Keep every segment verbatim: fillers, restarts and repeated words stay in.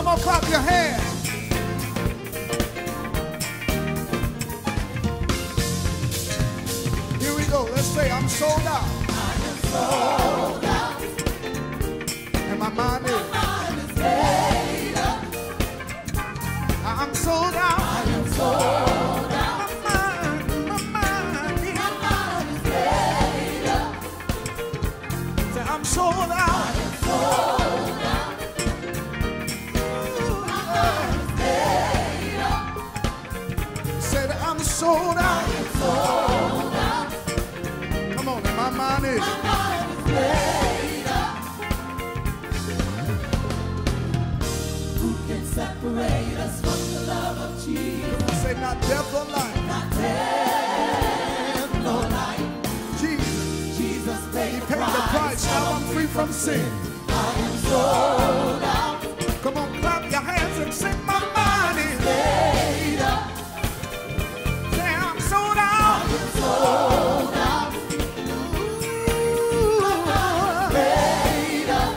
Come on, clap your hands. Here we go. Let's say I'm sold out. I am sold out. And my mind is, My mind is made up. I'm sold out. I am sold out. My mind, my mind, My mind is made up. say I'm sold out. I am sold out. My mind is made up. Say that I'm sold I out. am sold out. Come on, and my mind is. My mind is made up. Who can separate us from the love of Jesus? Say not death or life. Not death nor life. Jesus, Jesus paid He the paid the price. price. Now I'm free from sin. I am sold out. Come on, clap your hands and say my mind is. Made up. Say I'm sold out. Sold out. Made up.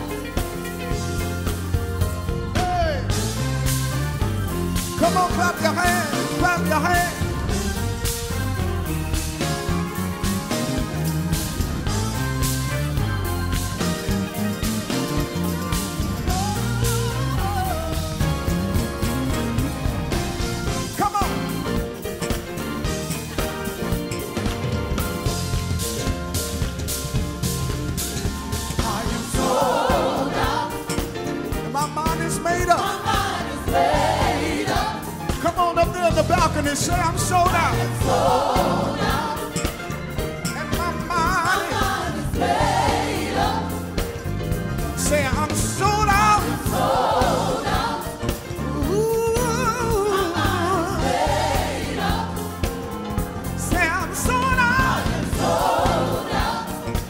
Hey. Come on, clap your hands. Clap your hands. Come on. I am sold out. And my mind is made up. My mind is made up. Come on up there in the balcony. Say I'm sold out. Sold out. And my My mind mind is made up. is. Say I'm sold out. Sold out. Ooh. Made up. Say I'm sold out. Sold out.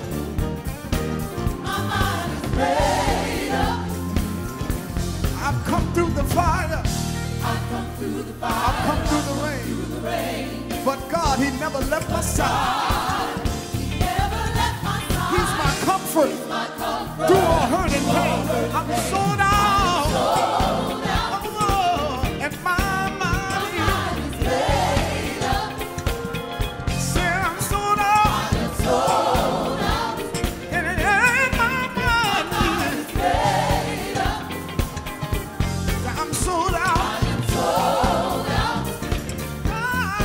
My mind is made up. I've come through the fire. I've come through the fire. I've come through the rain. Through the rain. But God, He never left my side. He never left my side. He's my comfort My comfort. through all hurt and pain. I'm sold out. Sold out. Oh, and my mind Mind is made up. is. Say I'm sold out. Sold out. And it ain't my mind Mind is. is made up. I'm sold out. Sold out. Ah,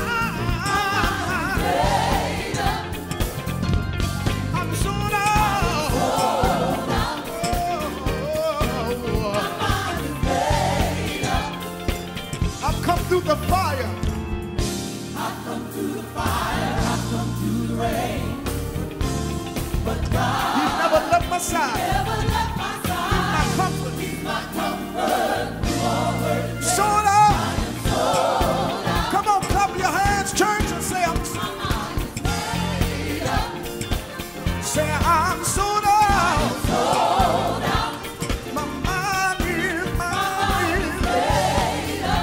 Made up. I'm sold out. Sold out. Oh, Mind is made up. I've come through the fire. I've come through the fire. I've come through the rain. But God He's never left my side. never left my side. My comfort. He's my comfort through all hurt. Sold out. Come on, clap your hands, church, and say I'm. My mind is made up. Say I'm sold out. Sold out. My mind is, my mind is. Made up.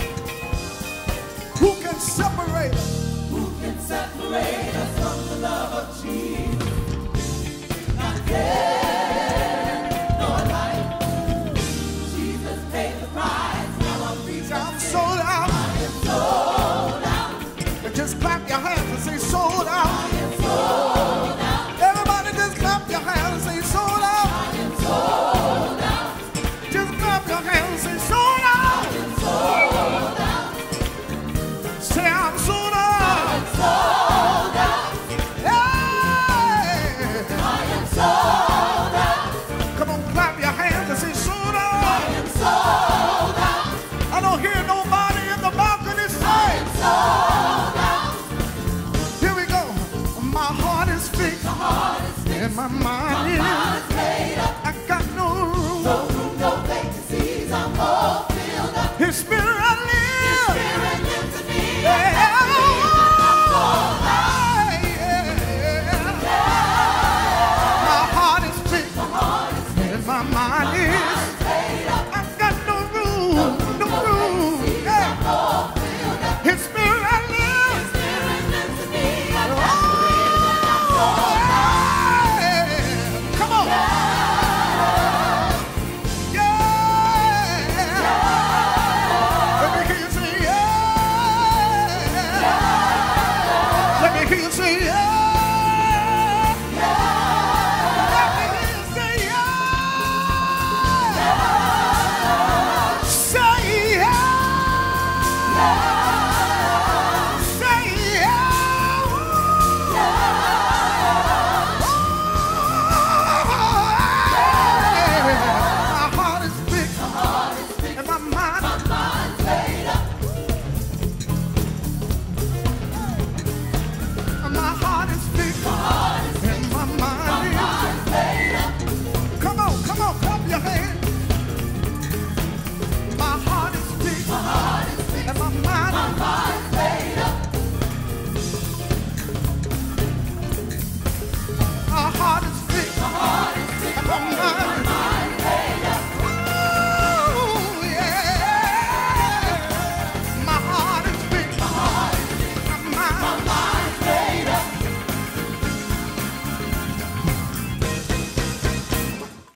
Who can separate us? Who can separate us from the love of Jesus? Not death nor life. Jesus paid the price. Now I'm free. Say I'm sold out. I am sold out. And just clap your hands and say sold I out. am sold out. Everybody just clap your hands and say sold out. I am sold out. Just clap your hands and say sold out. I am sold out. Say I'm sold out. Sold out. Hey! I am sold out. Come on, clap your hands and say sold I out. am sold out. I don't hear nobody in the balcony say. Sold out. Here we go. My heart is fixed My heart is fixed. and my mind My is. mind is